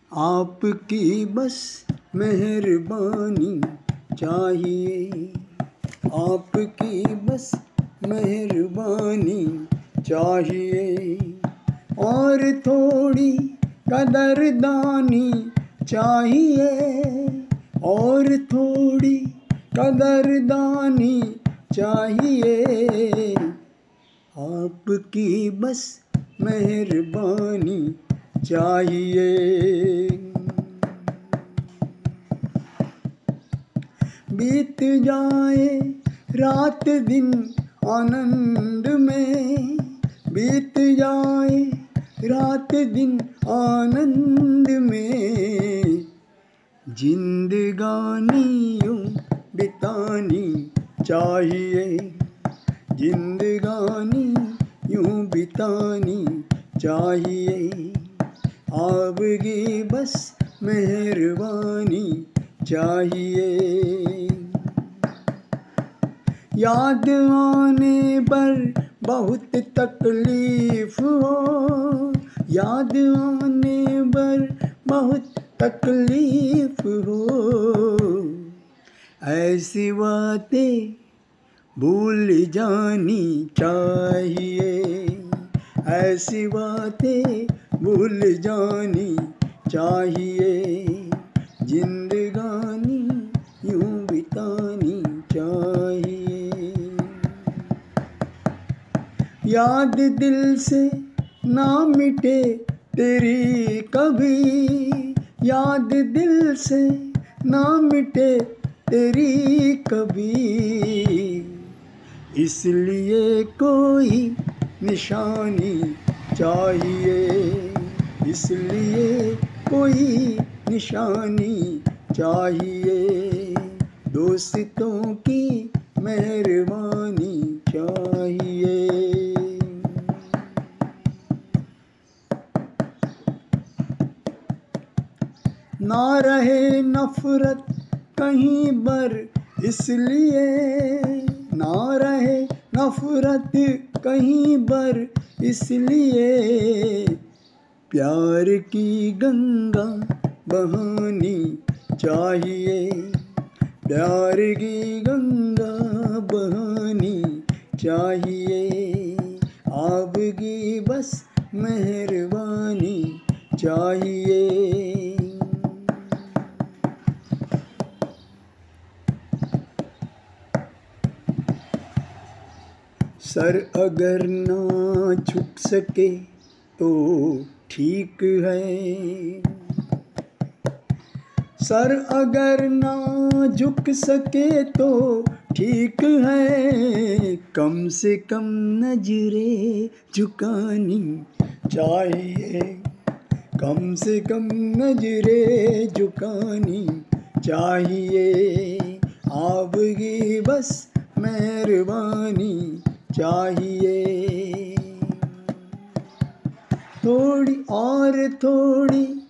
आपकी बस मेहरबानी चाहिए, आपकी बस मेहरबानी चाहिए, और थोड़ी कदरदानी चाहिए, और थोड़ी कदरदानी चाहिए, आपकी बस मेहरबानी चाहिए। बीत जाए रात दिन आनंद में, बीत जाए रात दिन आनंद में, जिंदगानी यूं बितानी चाहिए, जिंदगानी यूं बितानी चाहिए, आपकी बस मेहरबानी चाहिए। याद आने पर बहुत तकलीफ हो, याद आने पर बहुत तकलीफ हो, ऐसी बातें भूल जानी चाहिए, ऐसी बातें भूल जानी चाहिए, जिंदगानी यूं बितानी चाहिए। याद दिल से ना मिटे तेरी कभी, याद दिल से ना मिटे तेरी कभी, इसलिए कोई निशानी चाहिए, इसलिए कोई निशानी चाहिए, दोस्तों की मेहरबानी चाहिए। ना रहे नफरत कहीं पर इसलिए, ना रहे नफरत कहीं पर इसलिए, प्यार की गंगा बहानी चाहिए, प्यार की गंगा बहानी चाहिए, आपकी बस मेहरबानी चाहिए। सर अगर ना झुक सके तो ठीक है, सर अगर ना झुक सके तो ठीक है, कम से कम नजरें झुकानी चाहिए, कम से कम नजरें झुकानी चाहिए, आपकी बस मेहरबानी चाहिए। थोड़ी और थोड़ी